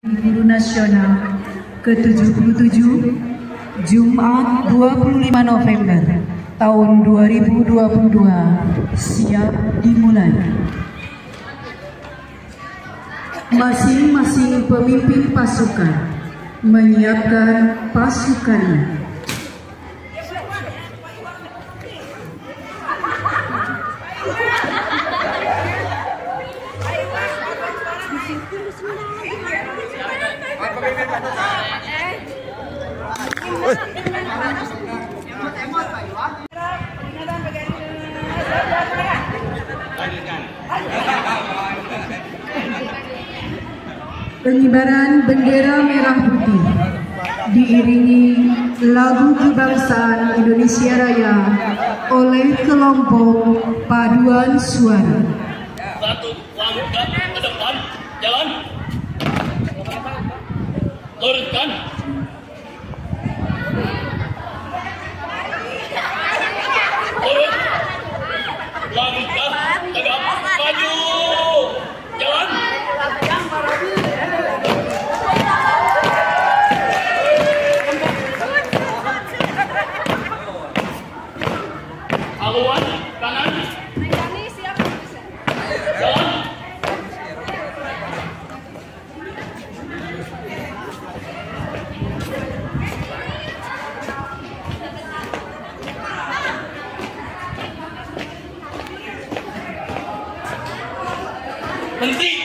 Guru Nasional ke-77 Jumat 25 November tahun 2022 siap dimulai. Masing-masing pemimpin pasukan menyiapkan pasukannya. Pengibaran bendera merah putih diiringi lagu kebangsaan Indonesia Raya oleh kelompok paduan suara. Satu langkah ke depan, jalan. Luruskan. Lurus. Langkah tegap maju. Jalan. Haluan kanan. Jalan. Berhenti.